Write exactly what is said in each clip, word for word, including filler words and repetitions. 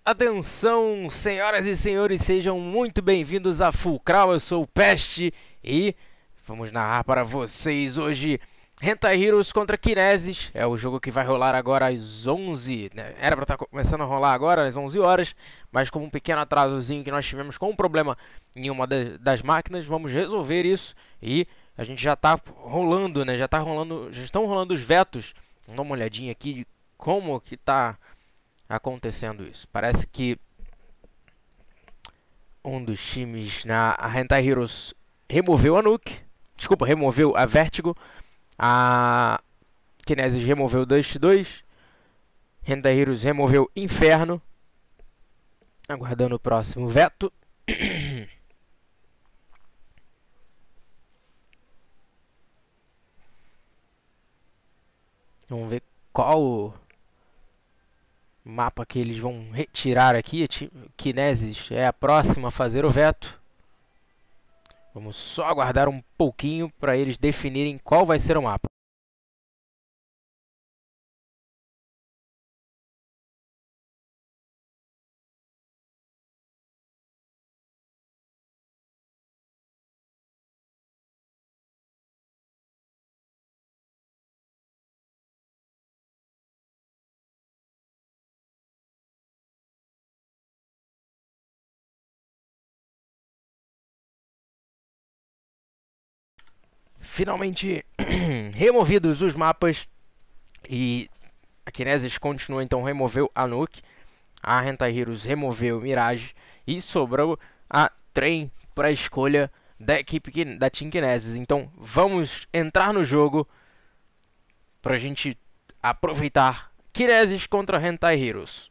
Atenção, senhoras e senhores, sejam muito bem-vindos a Fulcral. Eu sou o Peste e vamos narrar para vocês hoje Hentai Heroes contra Kinesis. É o jogo que vai rolar agora às onze, né? Era para estar começando a rolar agora às onze horas, mas com um pequeno atrasozinho que nós tivemos com um problema em uma das máquinas, vamos resolver isso e a gente já está rolando, né? Já tá rolando, já estão rolando os vetos. Vamos dar uma olhadinha aqui de como que tá acontecendo isso. Parece que um dos times na Hentai Heroes removeu a Nuke, desculpa, removeu a Vertigo, a Kinesis removeu o Dust dois, Hentai Heroes removeu Inferno, aguardando o próximo veto. Vamos ver qual mapa que eles vão retirar aqui. Kinesis é a próxima a fazer o veto. Vamos só aguardar um pouquinho para eles definirem qual vai ser o mapa. Finalmente removidos os mapas e a Kinesis continua, então removeu a Nuke, a Hentai Heroes removeu Mirage e sobrou a Trem para a escolha da equipe da Team Kinesis. Então vamos entrar no jogo para a gente aproveitar Kinesis contra Hentai Heroes.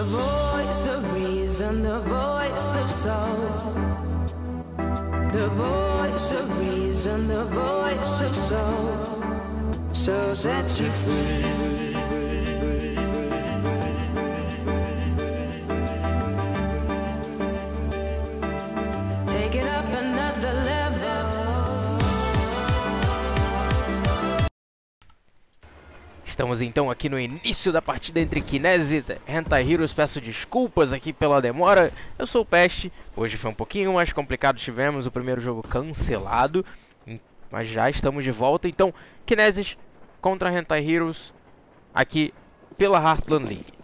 The voice of reason, the voice of soul. The voice of reason, the voice of soul. So set you free. Take it up another level. Estamos então aqui no início da partida entre Kinesi e Hentai Heroes. Peço desculpas aqui pela demora. Eu sou o Peste. Hoje foi um pouquinho mais complicado. Tivemos o primeiro jogo cancelado, mas já estamos de volta. Então, Kinesi contra Hentai Heroes aqui pela Heartland League.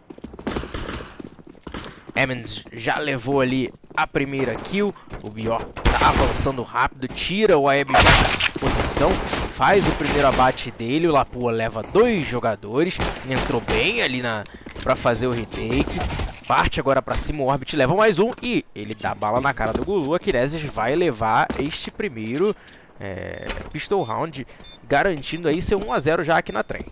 Emmons já levou ali a primeira kill. O Bior tá avançando rápido, tira o Aeb de posição, faz o primeiro abate dele. O Lapua leva dois jogadores, entrou bem ali na para fazer o retake. Parte agora para cima, o Orbit leva mais um e ele dá bala na cara do Gulu. A Kinesis vai levar este primeiro é, pistol round, garantindo aí seu um a zero já aqui na trem.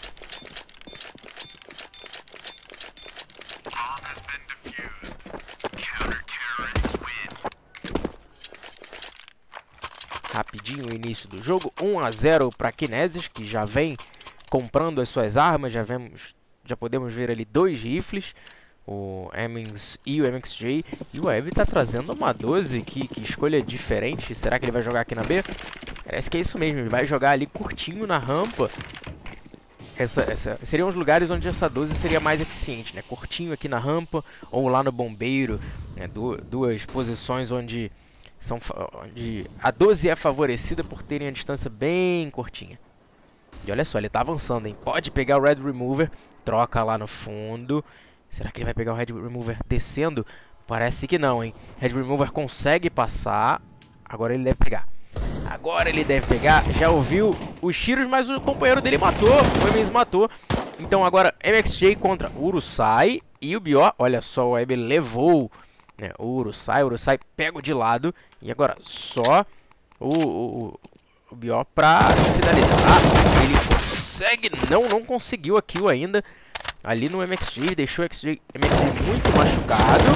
Rapidinho o início do jogo, um a zero para Kinesis, que já vem comprando as suas armas. Já vemos, já podemos ver ali dois rifles, o Emmons e o M X J. E o Aeb está trazendo uma doze, que, que escolha diferente. Será que ele vai jogar aqui na B? Parece que é isso mesmo, ele vai jogar ali curtinho na rampa. Essa, essa, seriam os lugares onde essa doze seria mais eficiente, né? Curtinho aqui na rampa ou lá no bombeiro, né? Du duas posições onde... São, onde a doze é favorecida por terem a distância bem curtinha. E olha só, ele tá avançando, hein? Pode pegar o Red Remover, troca lá no fundo. Será que ele vai pegar o Red Remover descendo? Parece que não, hein? Red Remover consegue passar. Agora ele deve pegar. Agora ele deve pegar. Já ouviu os tiros, mas o companheiro dele matou. O Emmons matou. Então agora M X J contra o Urusai. E o Bior, olha só, o Aeb levou... É, o Urusai, o Urusai pega de lado. E agora só o, o, o Bior pra finalizar. Ele consegue, não, não conseguiu a kill ainda ali no M X J. Deixou o M X J muito machucado.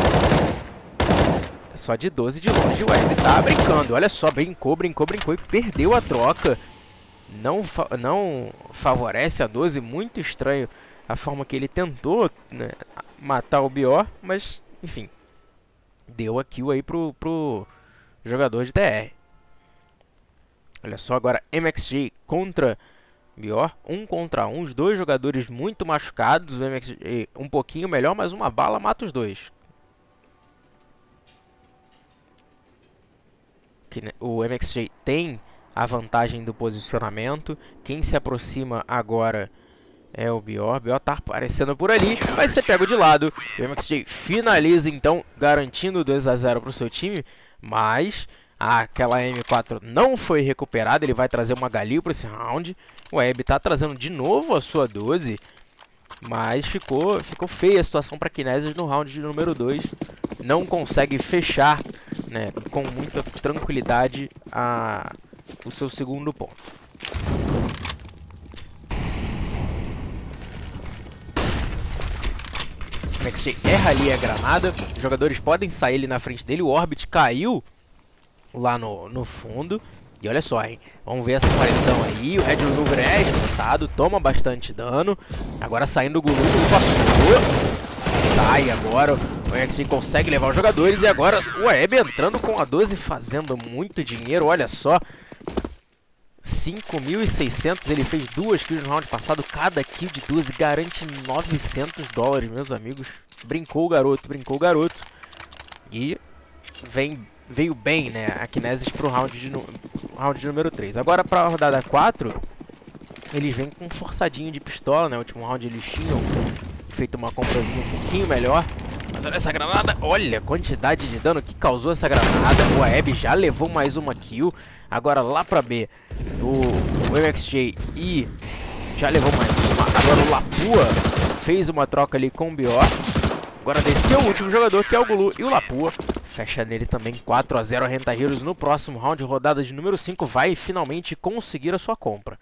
Só de doze de longe o Aeb tá brincando. Olha só, brincou, brincou, brincou e perdeu a troca. Não, fa não favorece a doze. Muito estranho a forma que ele tentou, né, matar o Bior, mas enfim. Deu a kill aí pro, pro jogador de T R. Olha só, agora M X J contra Bior. Um contra um. Os dois jogadores muito machucados. O M X J um pouquinho melhor, mas uma bala mata os dois. O M X J tem a vantagem do posicionamento. Quem se aproxima agora é o Bior. Bior tá aparecendo por ali, vai ser pego de lado. O M X J finaliza então, garantindo dois a zero para o seu time. Mas aquela M quatro não foi recuperada. Ele vai trazer uma Galil para esse round. O Aeb tá trazendo de novo a sua doze. Mas ficou, ficou feia a situação para Kinesis no round de número dois. Não consegue fechar, né, com muita tranquilidade a, o seu segundo ponto. O M X J erra ali a granada. Os jogadores podem sair ali na frente dele. O Orbit caiu lá no, no fundo. E olha só, hein? Vamos ver essa aparição aí. O Red Remover é executado, toma bastante dano. Agora saindo o Gulu, passou. Sai agora. O M X J consegue levar os jogadores. E agora o Aeb entrando com a doze, fazendo muito dinheiro. Olha só. cinco mil e seiscentos, ele fez duas kills no round passado. Cada kill de doze garante novecentos dólares, meus amigos. Brincou o garoto, brincou o garoto. E vem, veio bem, né, a Kinesis pro round de, round de número três. Agora para a rodada quatro, eles vêm com um forçadinho de pistola, né. O último round eles tinham feito uma comprazinha um pouquinho melhor. Mas olha essa granada, olha a quantidade de dano que causou essa granada. O Aeb já levou mais uma kill. Agora lá pra B, o, o M X J e já levou mais uma. Agora o Lapua fez uma troca ali com o Bior. Agora desceu o último jogador, que é o Gulu, e o Lapua fecha nele também. Quatro a zero a Hentai Heroes no próximo round. Rodada de número cinco, vai finalmente conseguir a sua compra.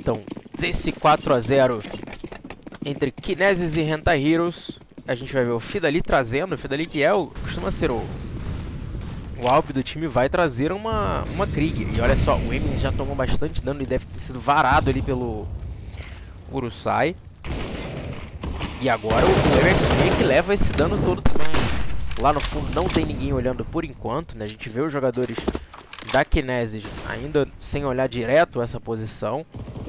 Então, desse quatro a zero entre Kinesis e Hentai Heroes, a gente vai ver o Fidali trazendo, o Fidali que é o, costuma ser o, o Alp do time, vai trazer uma, uma Krieg. E olha só, o Emin já tomou bastante dano e deve ter sido varado ali pelo Urusai. E agora o M X J que leva esse dano todo também. Lá no fundo não tem ninguém olhando por enquanto, né? A gente vê os jogadores da Kinesis ainda sem olhar direto essa posição.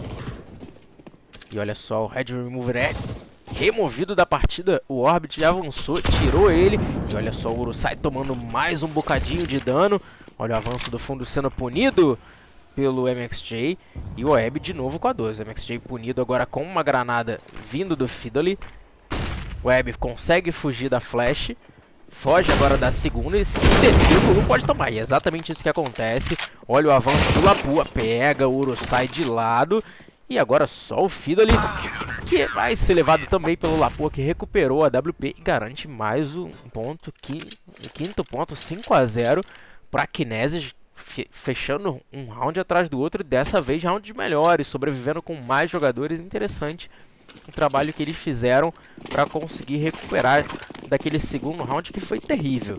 E olha só, o Red Remover é removido da partida. O Orbit já avançou, tirou ele. E olha só, o Urusai tomando mais um bocadinho de dano. Olha o avanço do fundo sendo punido pelo M X J. E o Oeb de novo com a doze. O M X J punido agora com uma granada vindo do Fidali. O Oeb consegue fugir da flash. Foge agora da segunda e se descer o Gulu pode tomar. E é exatamente isso que acontece. Olha o avanço do Lapua. Pega o Urusai de lado. E agora só o Fidali, que vai ser levado também pelo Lapua, que recuperou a W P e garante mais um ponto. Quinto ponto, cinco a zero para Kinesis, fechando um round atrás do outro. Dessa vez rounds melhores, sobrevivendo com mais jogadores. Interessante o trabalho que eles fizeram para conseguir recuperar daquele segundo round que foi terrível.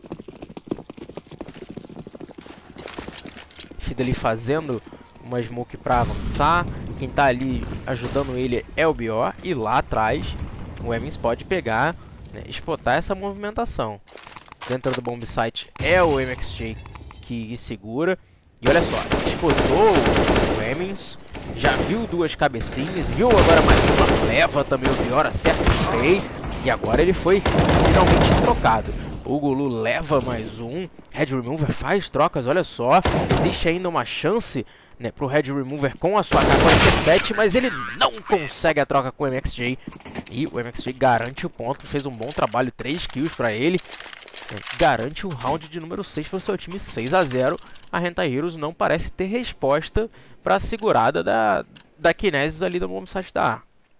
Fidali fazendo uma smoke para avançar. Quem tá ali ajudando ele é o B O. E lá atrás o Emins pode pegar, né, explotar essa movimentação. Dentro do bomb site é o M X J que segura. E olha só, explotou o Emins. Já viu duas cabecinhas. Viu agora mais uma. Leva também o B O. Acerta o spray. E agora ele foi finalmente trocado. O Gulu leva mais um. Red Remover faz trocas, olha só. Existe ainda uma chance, né, pro Red Remover com a sua K quarenta e sete, mas ele não consegue a troca com o M X J. E o M X J garante o ponto, fez um bom trabalho, três kills para ele. É, garante o round de número seis para o seu time, seis a zero. A Hentai Heroes não parece ter resposta para a segurada da, da Kinesis ali no bomb site da A.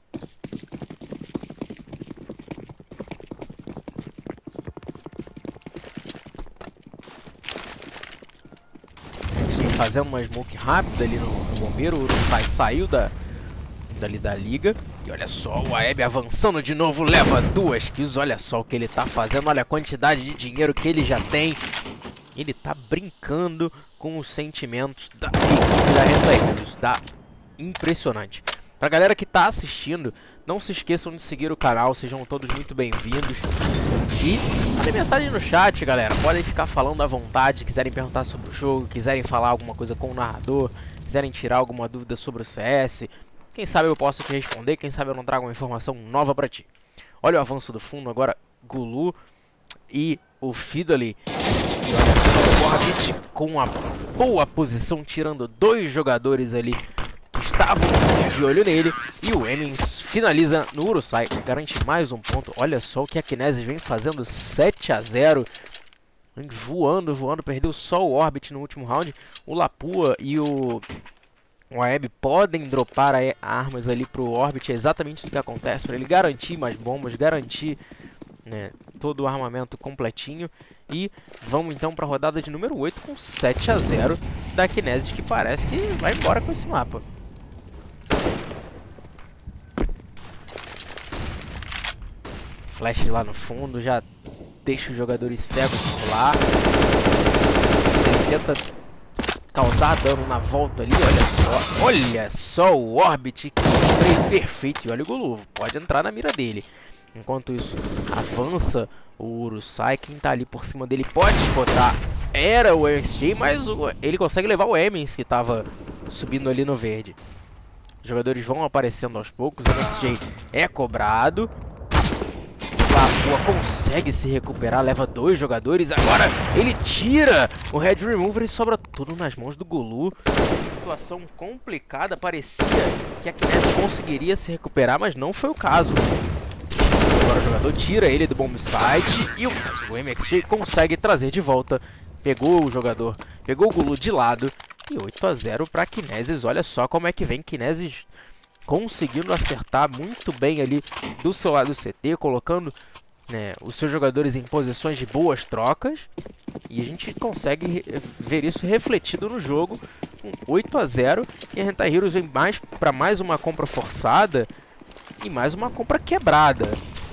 Fazendo uma smoke rápida ali no, no bombeiro. O Urusai saiu da, dali da liga. E olha só, o Aeb avançando de novo. Leva duas kills. Olha só o que ele tá fazendo. Olha a quantidade de dinheiro que ele já tem. Ele tá brincando com os sentimentos da equipe da Hentai Heroes. Tá impressionante. Pra galera que tá assistindo, não se esqueçam de seguir o canal. Sejam todos muito bem-vindos. E mandem mensagem no chat, galera. Podem ficar falando à vontade. Quiserem perguntar sobre o jogo, quiserem falar alguma coisa com o narrador, quiserem tirar alguma dúvida sobre o C S, quem sabe eu posso te responder. Quem sabe eu não trago uma informação nova pra ti. Olha o avanço do fundo agora. Gulu e o Fidali. E olha só o Orbit com a boa posição, tirando dois jogadores ali que estavam de olho nele. E o Emins finaliza no Urusai, garante mais um ponto. Olha só o que a Kinesis vem fazendo, sete a zero. Vem voando, voando, perdeu só o Orbit no último round. O Lapua e o, o Aeb podem dropar a, armas ali pro Orbit. É exatamente isso que acontece, para ele garantir mais bombas, garantir, né, todo o armamento completinho. E vamos então para a rodada de número oito com sete a zero da Kinesis, que parece que vai embora com esse mapa. Flash lá no fundo, já deixa os jogadores cegos por lá. Ele tenta causar dano na volta ali, olha só. Olha só o Orbit, que spray perfeito. E olha o Gulu, pode entrar na mira dele. Enquanto isso, avança o Urusai. Quem tá ali por cima dele pode botar. Era o M X J, mas o, ele consegue levar o Emins, que tava subindo ali no verde. Os jogadores vão aparecendo aos poucos. O M X J é cobrado. Lapua consegue se recuperar, leva dois jogadores. Agora ele tira o Red Remover e sobra tudo nas mãos do Gulu. Situação complicada, parecia que a Kinesis conseguiria se recuperar, mas não foi o caso. Agora o jogador tira ele do bomb site e o, o M X J consegue trazer de volta. Pegou o jogador, pegou o Gulu de lado e oito a zero para Kinesis. Olha só como é que vem Kinesis conseguindo acertar muito bem ali do seu lado do C T, colocando, né, os seus jogadores em posições de boas trocas. E a gente consegue ver isso refletido no jogo, com oito a zero. E a Hentai Heroes vem mais para mais uma compra forçada e mais uma compra quebrada.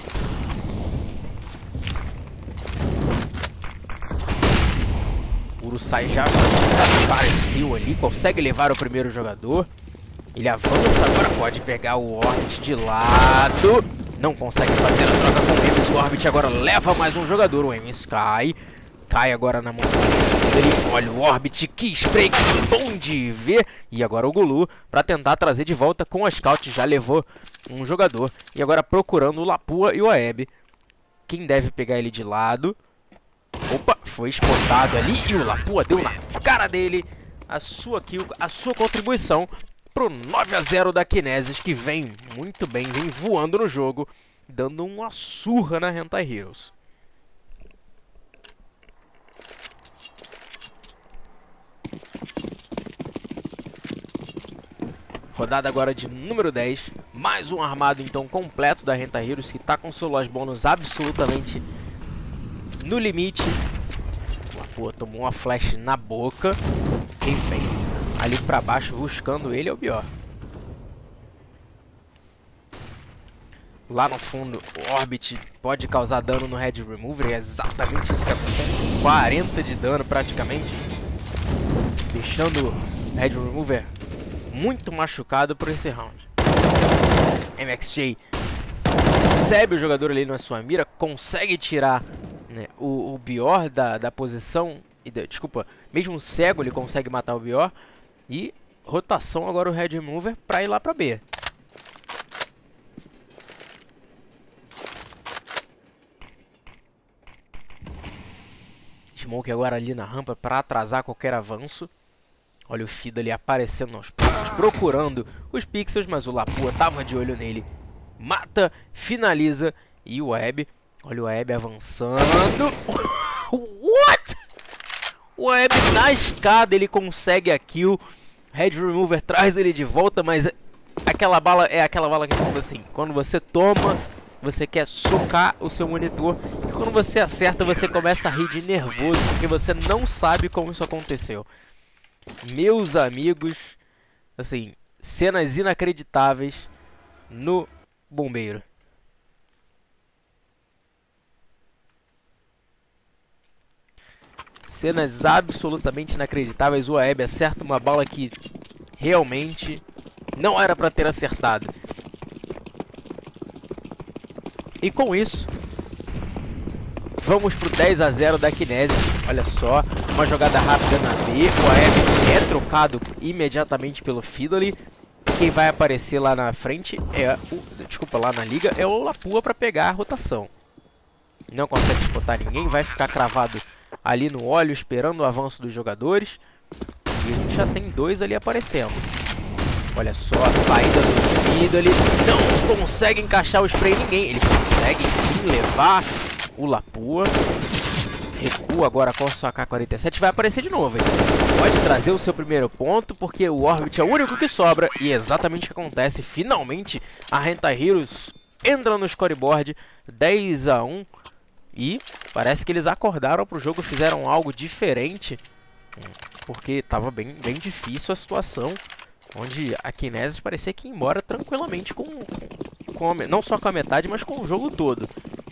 O Urusai já apareceu ali, consegue levar o primeiro jogador. Ele avança, agora pode pegar o Orbit de lado. Não consegue fazer a troca com o Emis. O Orbit agora leva mais um jogador. O Emis cai. Cai agora na mão dele. Olha o Orbit, que spray, que bom de ver. E agora o Gulu para tentar trazer de volta com a Scout. Já levou um jogador. E agora procurando o Lapua e o Aeb. Quem deve pegar ele de lado? Opa, foi spotado ali. E o Lapua deu na cara dele a sua kill, a sua contribuição pro nove a zero da Kinesis, que vem muito bem, vem voando no jogo, dando uma surra na Hentai Heroes. Rodada agora de número dez, mais um armado então completo da Hentai Heroes, que está com seu loss bônus absolutamente no limite. Pô, tomou uma flash na boca. Quem vem ali pra baixo buscando ele é o Bior. Lá no fundo, o Orbit pode causar dano no Head Remover. É exatamente isso que acontece. quarenta de dano praticamente. Deixando o Head Remover muito machucado por esse round. M X J recebe o jogador ali na sua mira. Consegue tirar, né, o, o Bior da, da posição. E da, desculpa, mesmo cego ele consegue matar o Bior. E rotação agora o Head Remover para ir lá para B. Smoke agora ali na rampa para atrasar qualquer avanço. Olha o Fido ali aparecendo aos poucos, procurando os pixels, mas o Lapua tava de olho nele. Mata, finaliza. E o Aeb, olha o Aeb avançando. What? O Aeb na escada, ele consegue a kill. Head Remover traz ele de volta, mas aquela bala é aquela bala que é assim, quando você toma, você quer socar o seu monitor, e quando você acerta, você começa a rir de nervoso, porque você não sabe como isso aconteceu. Meus amigos, assim, cenas inacreditáveis no bombeiro. Cenas absolutamente inacreditáveis. O Aeb acerta uma bala que realmente não era para ter acertado. E com isso, vamos pro dez a zero da Kinesis. Olha só, uma jogada rápida na B. O Aeb é trocado imediatamente pelo Fiddly. Quem vai aparecer lá na frente é o... Desculpa, lá na liga é o Lapua para pegar a rotação. Não consegue spotar ninguém, vai ficar cravado ali no óleo, esperando o avanço dos jogadores. E a gente já tem dois ali aparecendo. Olha só a saída do Fiddly. Não consegue encaixar o spray em ninguém. Ele consegue sim levar o Lapua. Recua agora com a sua A K quarenta e sete. Vai aparecer de novo, hein? Pode trazer o seu primeiro ponto, porque o Orbit é o único que sobra. E é exatamente o que acontece. Finalmente a Hentai Heroes entra no scoreboard dez a um. E parece que eles acordaram pro jogo, fizeram algo diferente, porque estava bem, bem difícil a situação, onde a Kinesis parecia que ia embora tranquilamente, com, com a, não só com a metade, mas com o jogo todo.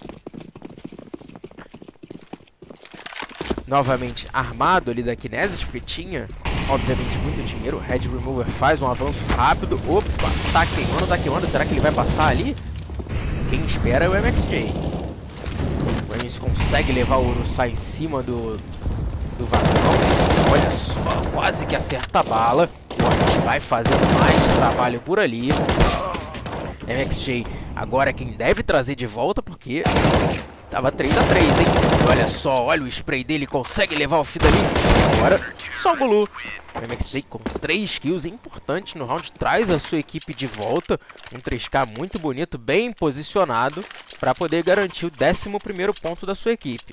Novamente armado ali da Kinesis, porque tinha, obviamente, muito dinheiro. O Head Remover faz um avanço rápido. Opa, tá queimando, tá queimando. Será que ele vai passar ali? Quem espera é o M X J. O Emis consegue levar o Urusai em cima do, do vagão. Olha só, quase que acerta a bala. O Orbit vai fazendo mais trabalho por ali. M X J agora é quem deve trazer de volta, porque tava três a três, hein? Olha só, olha o spray dele, consegue levar o Fiddly. Agora, só o Gulu. O M X J com três kills importantes no round, traz a sua equipe de volta. Um três K muito bonito, bem posicionado, para poder garantir o décimo primeiro ponto da sua equipe.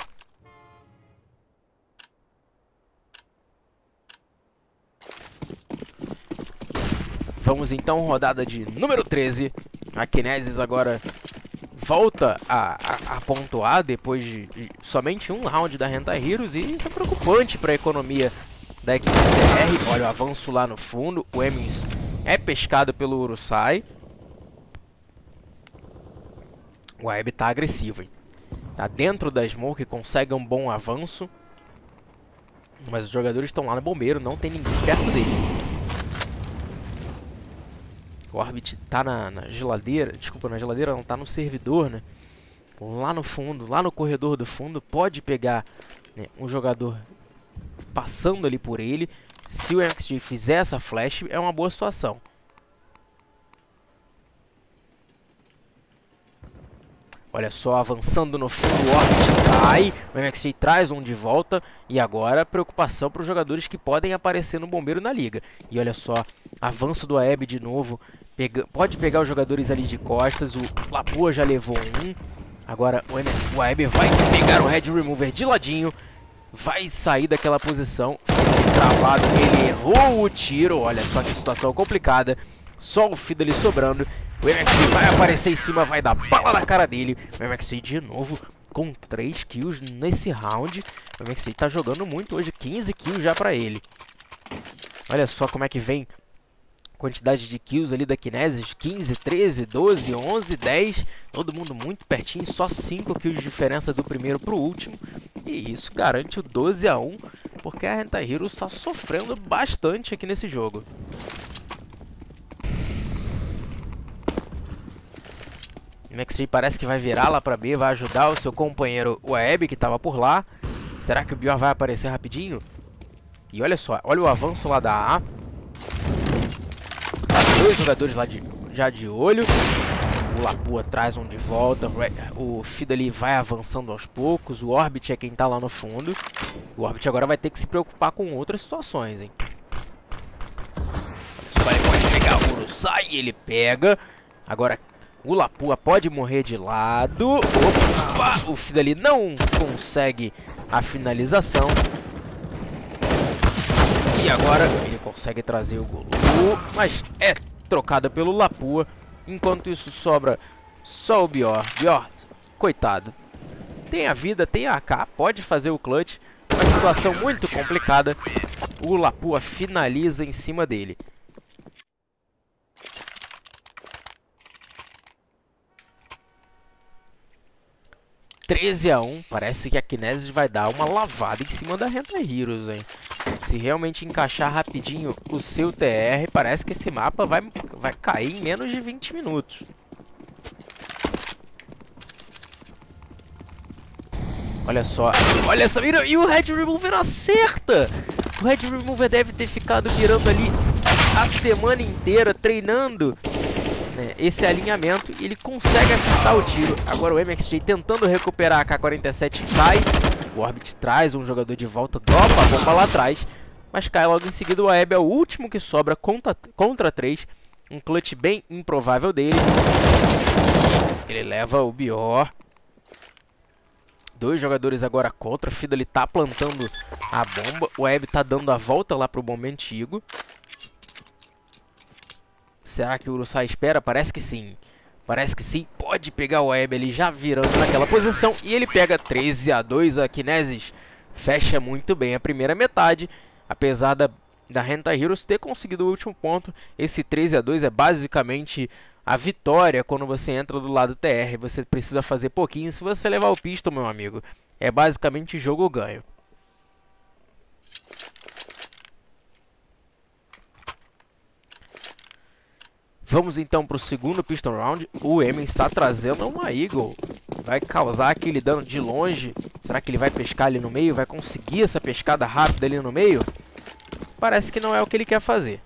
Vamos então, rodada de número treze. A Kinesis agora volta a, a, a pontuar depois de, de somente um round da Hentai Heroes. E isso é preocupante para a economia da equipe T R. Olha o avanço lá no fundo. O Emmons é pescado pelo Urusai. O A E B tá agressivo, hein? Tá dentro da smoke, consegue um bom avanço. Mas os jogadores estão lá no bombeiro, não tem ninguém perto dele. O Orbit tá na, na geladeira, desculpa, na geladeira não, tá no servidor, né? Lá no fundo, lá no corredor do fundo, pode pegar, né, um jogador passando ali por ele. Se o M X G fizer essa flash, é uma boa situação. Olha só, avançando no fundo, o Orbit cai, o M X G traz um de volta. E agora, preocupação para os jogadores que podem aparecer no bombeiro na liga. E olha só, avanço do A E B de novo. Pega, pode pegar os jogadores ali de costas, o Lapua já levou um. Agora o, M o A E B vai pegar o Red Remover de ladinho. Vai sair daquela posição. Travado, ele errou o tiro. Olha só que situação complicada. Só o Fiddle sobrando. O M X G vai aparecer em cima, vai dar bala na cara dele. O M X G de novo com três kills nesse round. O M X G tá jogando muito hoje, quinze kills já pra ele. Olha só como é que vem quantidade de kills ali da Kinesis, quinze, treze, doze, onze, dez. Todo mundo muito pertinho, só cinco kills de diferença do primeiro pro último. E isso garante o doze a um, porque a Hentai Heroes está sofrendo bastante aqui nesse jogo. O M X G parece que vai virar lá pra B, vai ajudar o seu companheiro, o A E B, que estava por lá. Será que o Bior vai aparecer rapidinho? E olha só, olha o avanço lá da A. Dois jogadores lá de, já de olho. O Lapua traz um de volta. O Fiddle vai avançando aos poucos. O Orbit é quem tá lá no fundo. O Orbit agora vai ter que se preocupar com outras situações, hein? Só ele pode pegar o Urusai, ele pega. Agora o Lapua pode morrer de lado. Opa! O Fiddle não consegue a finalização. E agora ele consegue trazer o Golu, mas é trocado pelo Lapua. Enquanto isso sobra só o Bior. Bior, coitado. Tem a vida, tem a A K, pode fazer o clutch. Uma situação muito complicada. O Lapua finaliza em cima dele. treze a um, parece que a Kinesis vai dar uma lavada em cima da Hentai Heroes, hein? Se realmente encaixar rapidinho o seu T R, parece que esse mapa vai, vai cair em menos de vinte minutos. Olha só, olha essa mira, e o Red Remover acerta! O Red Remover deve ter ficado mirando ali a semana inteira, treinando, né, esse alinhamento, e ele consegue acertar o tiro. Agora o M X G tentando recuperar a K quarenta e sete cai. O Orbit traz um jogador de volta, dropa a bomba lá atrás, mas cai logo em seguida. O A E B é o último que sobra contra, contra três. Um clutch bem improvável dele. Ele leva o Bior. Dois jogadores agora contra. Fiddle tá plantando a bomba. O A E B tá dando a volta lá pro bombe antigo. Será que o Urusai espera? Parece que sim. Parece que sim. Pode pegar o A E B ali já virando naquela posição. E ele pega treze a dois. A Kinesis fecha muito bem a primeira metade. Apesar da, da Hentai Heroes ter conseguido o último ponto. Esse treze a dois é basicamente a vitória quando você entra do lado T R. Você precisa fazer pouquinho. Se você levar o pistol, meu amigo, é basicamente jogo ganho. Vamos então para o segundo Pistol Round. O Emin está trazendo uma Eagle. Vai causar aquele dano de longe. Será que ele vai pescar ali no meio? Vai conseguir essa pescada rápida ali no meio? Parece que não é o que ele quer fazer.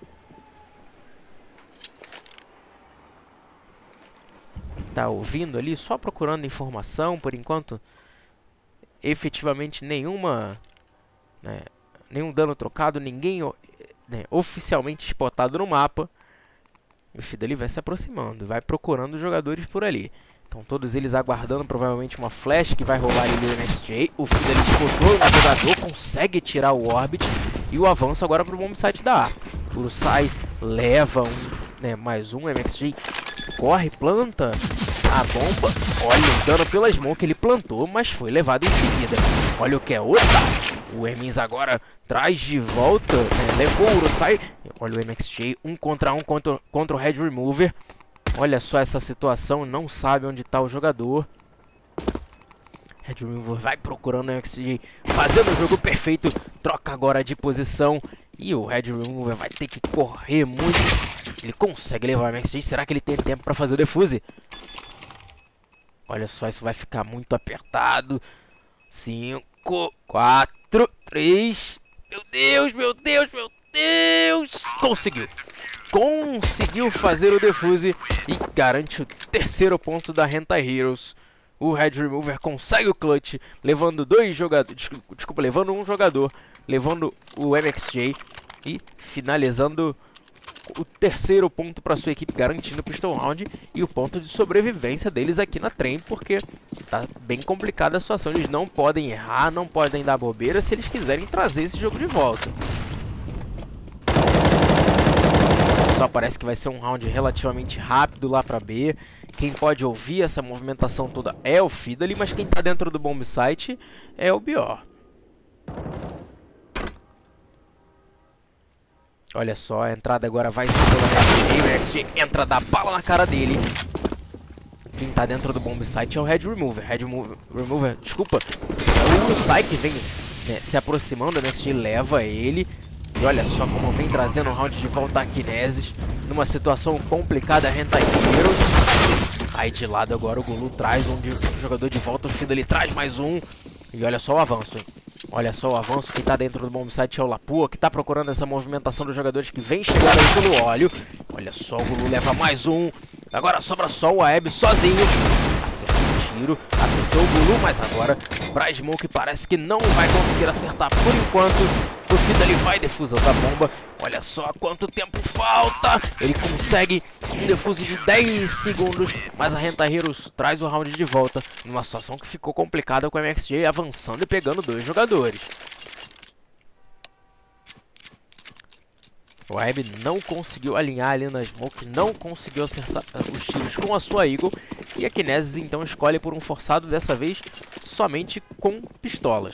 Tá ouvindo ali? Só procurando informação. Por enquanto, efetivamente nenhuma, né, nenhum dano trocado. Ninguém, né, oficialmente spotado no mapa. O Fiddle vai se aproximando, vai procurando os jogadores por ali. Então todos eles aguardando provavelmente uma flash que vai rolar ali no M X J. O Fiddle escutou o jogador, consegue tirar o Orbit. E o avanço agora para o bomb site da A. O Urusai leva um, né, mais um. O M X J corre, planta a bomba. Olha o dano pela smoke, ele plantou, mas foi levado em seguida. Olha o que é outra. O Hermins agora traz de volta, né? Levou o Urusai. Olha o M X J, um contra um contra, contra o Red Remover. Olha só essa situação, não sabe onde está o jogador. Red Remover vai procurando o M X J, fazendo o jogo perfeito. Troca agora de posição e o Red Remover vai ter que correr muito. Ele consegue levar o M X J, será que ele tem tempo para fazer o defuse? Olha só, isso vai ficar muito apertado. cinco, quatro, três. Meu Deus, meu Deus, meu Deus. Conseguiu. Conseguiu fazer o defuse e garante o terceiro ponto da Hentai Heroes. O Red Remover consegue o clutch, levando dois jogadores, desculpa, levando um jogador, levando o M X J e finalizando o terceiro ponto para sua equipe, garantindo o Pistol Round e o ponto de sobrevivência deles aqui na Trem, porque tá bem complicada a situação. Eles não podem errar, não podem dar bobeira se eles quiserem trazer esse jogo de volta. Só parece que vai ser um round relativamente rápido lá para B. Quem pode ouvir essa movimentação toda é o Fidali, mas quem tá dentro do bomb site é o Bior. Olha só, a entrada agora vai ser pelo M X J. Entra, dá bala na cara dele. Quem tá dentro do bomb site é o Red Remover. Red Remover, Remover desculpa. É o Urusai que vem, né, se aproximando. O M X J leva ele. E olha só como vem trazendo o round de volta a Kinesis. Numa situação complicada, a Hentai Heroes. Aí de lado agora o Gulu traz um, de, um jogador de volta. O Fidali traz mais um. E olha só o avanço, hein? Olha só o avanço, quem tá dentro do bomb site é o Lapua, que tá procurando essa movimentação dos jogadores que vem chegando aí pelo óleo. Olha só, o Gulu leva mais um. Agora sobra só o Aeb sozinho. Acerta o tiro, acertou o Gulu, mas agora o Brysmoke parece que não vai conseguir acertar por enquanto. O Fidali vai defusando a bomba. Olha só quanto tempo falta. Ele consegue um defuse de dez segundos, mas a Hentai Heroes traz o round de volta numa situação que ficou complicada com o M X J avançando e pegando dois jogadores. O Aeb não conseguiu alinhar ali na smoke, não conseguiu acertar os tiros com a sua Eagle. E a Kinesis então escolhe por um forçado, dessa vez somente com pistolas.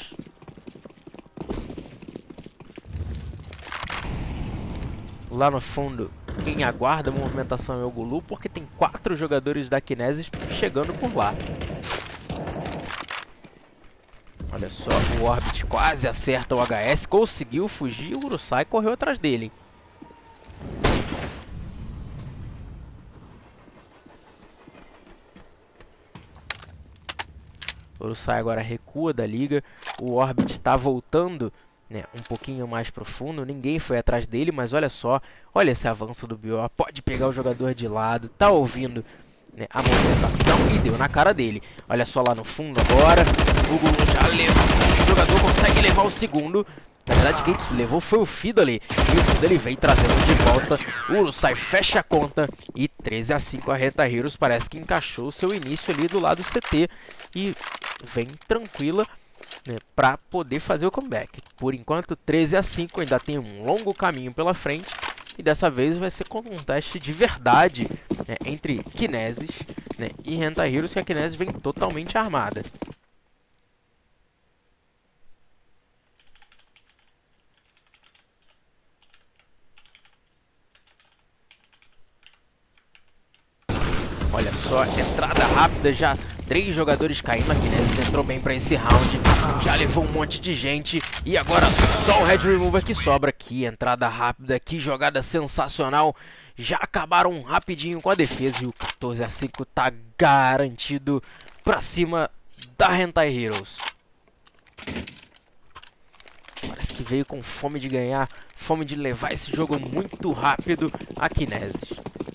Lá no fundo, quem aguarda a movimentação é o Gulu, porque tem quatro jogadores da Kinesis chegando por lá. Olha só, o Orbit quase acerta o H S, conseguiu fugir, o Urusai correu atrás dele. O Urusai agora recua da liga, o Orbit está voltando, né, um pouquinho mais profundo, ninguém foi atrás dele, mas olha só, olha esse avanço do Bior, pode pegar o jogador de lado, tá ouvindo, né, a movimentação e deu na cara dele. Olha só lá no fundo agora, o Gulu já leva, o jogador consegue levar o segundo, na verdade quem levou foi o Fidali, e o Fidali vem trazendo de volta, o Urusai fecha a conta e treze a cinco a Hentai Heroes parece que encaixou o seu início ali do lado C T e vem tranquila, né, para poder fazer o comeback. Por enquanto treze a cinco, ainda tem um longo caminho pela frente e dessa vez vai ser como um teste de verdade, né, entre Kinesis, né, e Hentai Heroes, que a Kinesis vem totalmente armada. Olha só, entrada rápida, já três jogadores caindo. A Kinesis entrou bem para esse round, já levou um monte de gente e agora só o Red Remover que sobra. Que entrada rápida, que jogada sensacional. Já acabaram rapidinho com a defesa e o quatorze a cinco tá garantido para cima da Hentai Heroes. Parece que veio com fome de ganhar, fome de levar esse jogo muito rápido a Kinesis.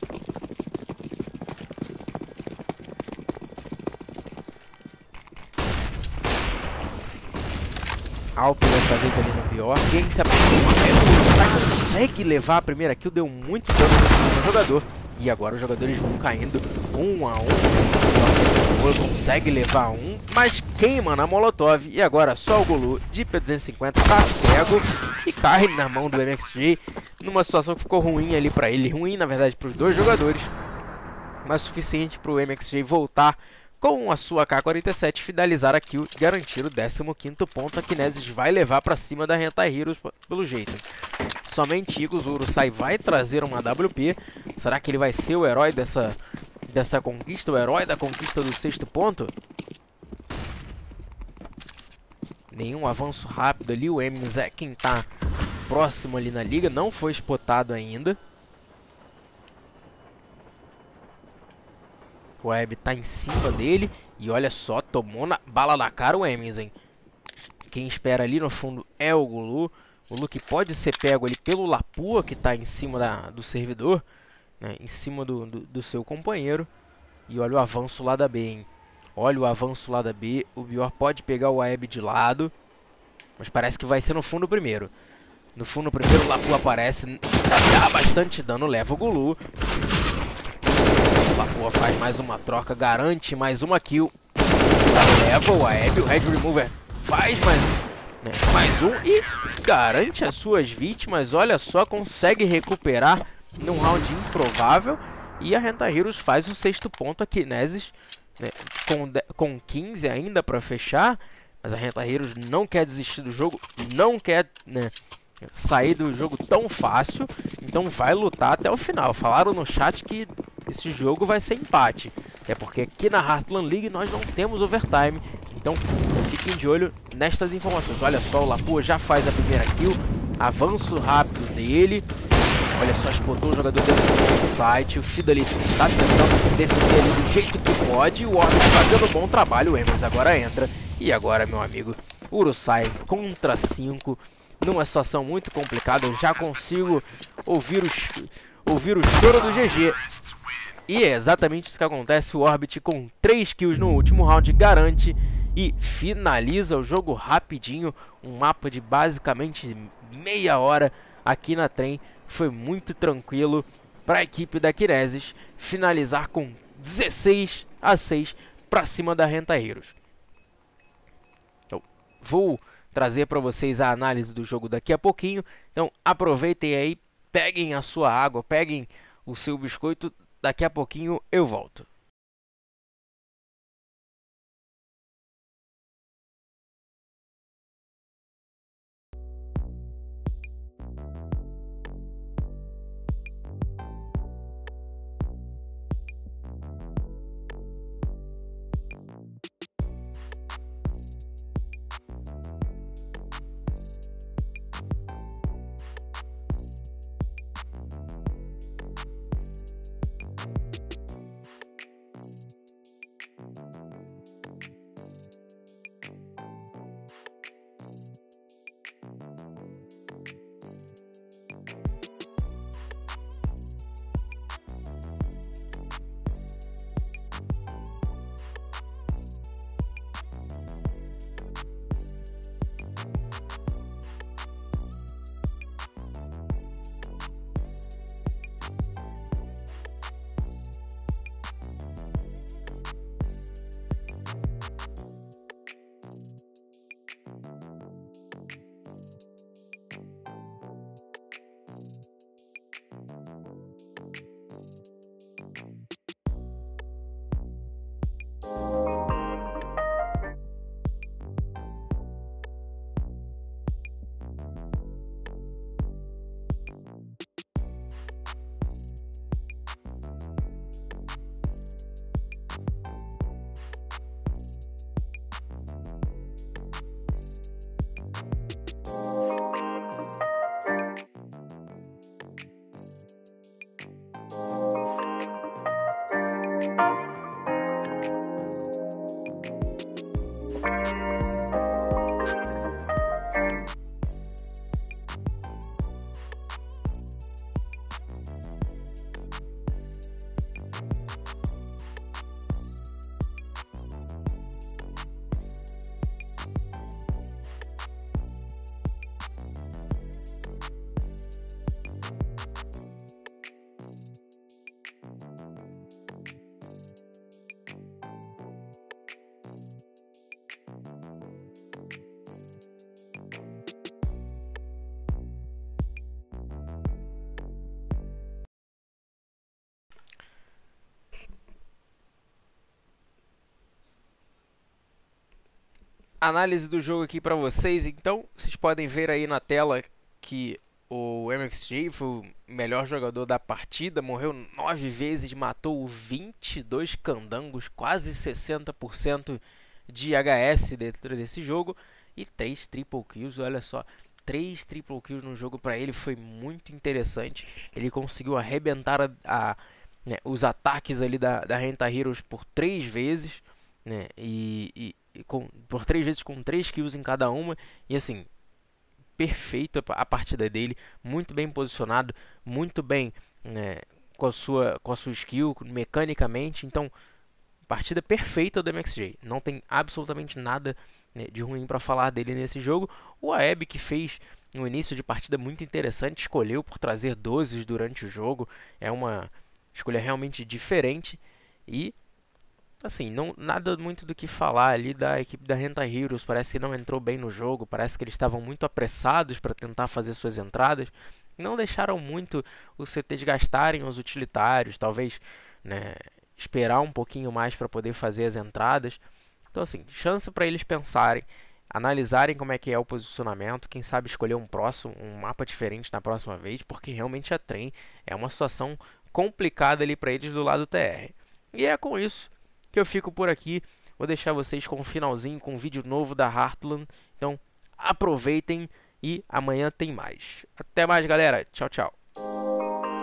Alp dessa vez ali no pior. Quem se aproxima é o Urusai, consegue levar a primeira kill, deu muito dano no jogador. E agora os jogadores vão caindo um a um. O consegue levar um, mas queima na Molotov. E agora só o Gulu de P duzentos e cinquenta tá cego e cai na mão do M X J. Numa situação que ficou ruim ali pra ele. Ruim, na verdade, para os dois jogadores. Mas suficiente para o M X J voltar com a sua K quarenta e sete finalizar a kill e garantir o décimo quinto ponto. A Kinesis vai levar para cima da Hentai Heroes pelo jeito. Somente Igos, o Urusai vai trazer uma W P. Será que ele vai ser o herói dessa, dessa conquista? O herói da conquista do sexto ponto? Nenhum avanço rápido ali. O Emmons é quem tá próximo ali na liga. Não foi spotado ainda. O Web tá em cima dele. E olha só, tomou na bala na cara o Emmons, hein? Quem espera ali no fundo é o Gulu. O Luke pode ser pego ali pelo Lapua, que está em cima da, do servidor, né, em cima do, do, do seu companheiro. E olha o avanço lá da B, hein? Olha o avanço lá da B. O Bior pode pegar o Aeb de lado, mas parece que vai ser no fundo primeiro. No fundo primeiro o Lapua aparece, dá bastante dano, leva o Gulu. O Lapua faz mais uma troca, garante mais uma kill. Leva o Aeb, o Red Remover faz mais... Né, mais um e garante as suas vítimas. Olha só, consegue recuperar num round improvável. E a Hentai Heroes faz o sexto ponto. A Kinesis, né, com, com quinze ainda para fechar. Mas a Hentai Heroes não quer desistir do jogo, não quer, né, sair do jogo tão fácil. Então vai lutar até o final. Falaram no chat que esse jogo vai ser empate. É porque aqui na Heartland League nós não temos overtime. Então fiquem de olho nestas informações. Olha só, o Lapua já faz a primeira kill. Avanço rápido dele. Olha só, espotou o jogador dentro do site. O Fiddly está tentando se defender ali do jeito que pode. O Orbit fazendo um bom trabalho. O Emmons agora entra. E agora, meu amigo, Urusai contra cinco. Numa situação muito complicada. Eu já consigo ouvir, os, ouvir o choro do G G. E é exatamente isso que acontece. O Orbit com três kills no último round garante e finaliza o jogo rapidinho. Um mapa de basicamente meia hora aqui na Trem. Foi muito tranquilo para a equipe da Kinesis finalizar com dezesseis a seis para cima da Hentai Heroes. Então, vou trazer para vocês a análise do jogo daqui a pouquinho. Então aproveitem aí, peguem a sua água, peguem o seu biscoito. Daqui a pouquinho eu volto. análise do jogo aqui para vocês. Então, vocês podem ver aí na tela que o M X J foi o melhor jogador da partida, morreu nove vezes, matou vinte e dois candangos, quase sessenta por cento de H S dentro desse jogo e três triple kills, olha só. três triple kills no jogo para ele foi muito interessante. Ele conseguiu arrebentar a, a, né, os ataques ali da, da Renta Heroes por três vezes, né, e, e, e com, por três vezes com três kills em cada uma. E assim, perfeito a partida dele, muito bem posicionado, muito bem, né, com, a sua, com a sua skill, mecanicamente. Então, partida perfeita do M X J. Não tem absolutamente nada, né, de ruim para falar dele nesse jogo. O Aeb, que fez um início de partida muito interessante, escolheu por trazer doze durante o jogo. É uma escolha realmente diferente. E assim, não, nada muito do que falar ali da equipe da Renta Heroes. Parece que não entrou bem no jogo, parece que eles estavam muito apressados para tentar fazer suas entradas. Não deixaram muito os C Ts gastarem os utilitários, talvez, né, esperar um pouquinho mais para poder fazer as entradas. Então assim, chance para eles pensarem, analisarem como é que é o posicionamento, quem sabe escolher um próximo, um mapa diferente na próxima vez, porque realmente a trem é uma situação complicada ali para eles do lado T R. E é com isso que eu fico por aqui. Vou deixar vocês com um finalzinho, com um vídeo novo da Heartland. Então aproveitem e amanhã tem mais. Até mais, galera. Tchau, tchau.